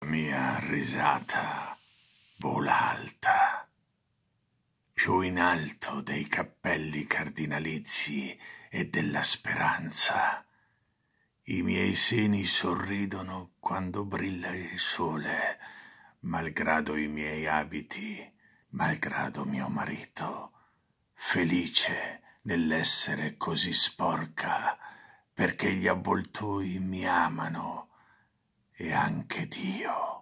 mia risata vola alta, più in alto dei cappelli cardinalizi e della speranza. I miei seni sorridono quando brilla il sole, malgrado i miei abiti, malgrado mio marito, felice nell'essere così sporca, perché gli avvoltoi mi amano e anche Dio.